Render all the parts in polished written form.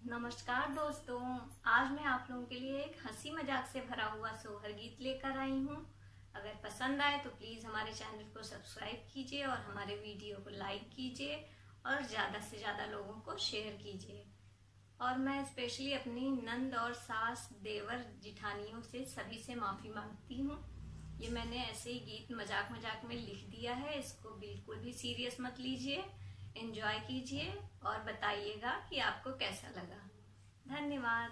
नमस्कार दोस्तों, आज मैं आप लोगों के लिए एक हंसी मजाक से भरा हुआ सोहर गीत लेकर आई हूँ। अगर पसंद आए तो प्लीज़ हमारे चैनल को सब्सक्राइब कीजिए और हमारे वीडियो को लाइक कीजिए और ज़्यादा से ज़्यादा लोगों को शेयर कीजिए। और मैं स्पेशली अपनी नंद और सास, देवर, जिठानियों से सभी से माफ़ी मांगती हूँ। ये मैंने ऐसे ही गीत मजाक मजाक में लिख दिया है, इसको बिल्कुल भी सीरियस मत लीजिए। एंजॉय कीजिए और बताइएगा कि आपको कैसा लगा। धन्यवाद।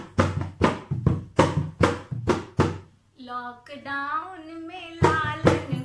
लॉकडाउन में लालन